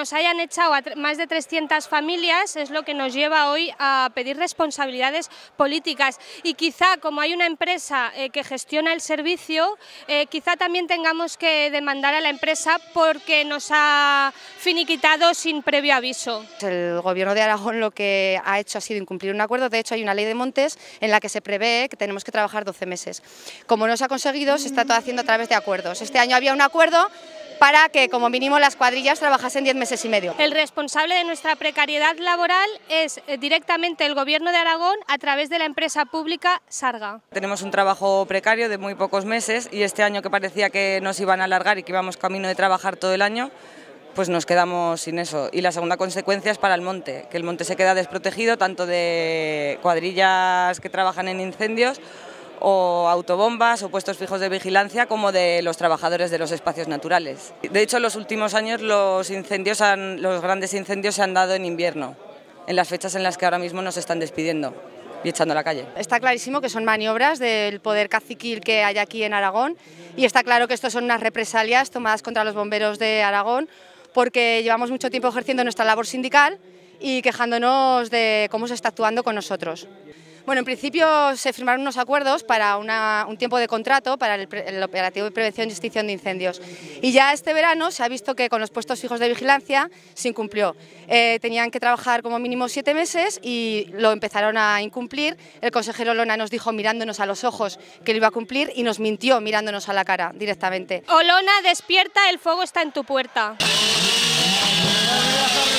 nos hayan echado a más de 300 familias es lo que nos lleva hoy a pedir responsabilidades políticas, y quizá como hay una empresa que gestiona el servicio, quizá también tengamos que demandar a la empresa porque nos ha finiquitado sin previo aviso. El Gobierno de Aragón lo que ha hecho ha sido incumplir un acuerdo. De hecho, hay una ley de montes en la que se prevé que tenemos que trabajar 12 meses. Como no se ha conseguido, se está todo haciendo a través de acuerdos. Este año había un acuerdo para que como mínimo las cuadrillas trabajasen 10 meses y medio. El responsable de nuestra precariedad laboral es directamente el Gobierno de Aragón a través de la empresa pública Sarga. Tenemos un trabajo precario de muy pocos meses y este año, que parecía que nos iban a alargar y que íbamos camino de trabajar todo el año, pues nos quedamos sin eso. Y la segunda consecuencia es para el monte, que el monte se queda desprotegido tanto de cuadrillas que trabajan en incendios o autobombas o puestos fijos de vigilancia, como de los trabajadores de los espacios naturales. De hecho, en los últimos años los grandes incendios se han dado en invierno, en las fechas en las que ahora mismo nos están despidiendo y echando a la calle. Está clarísimo que son maniobras del poder caciquil que hay aquí en Aragón, y está claro que esto son unas represalias tomadas contra los bomberos de Aragón, porque llevamos mucho tiempo ejerciendo nuestra labor sindical y quejándonos de cómo se está actuando con nosotros. Bueno, en principio se firmaron unos acuerdos para un tiempo de contrato para el operativo de prevención y extinción de incendios, y ya este verano se ha visto que con los puestos fijos de vigilancia se incumplió. Tenían que trabajar como mínimo 7 meses y lo empezaron a incumplir. El consejero Olona nos dijo mirándonos a los ojos que lo iba a cumplir y nos mintió mirándonos a la cara directamente. Olona, despierta, el fuego está en tu puerta.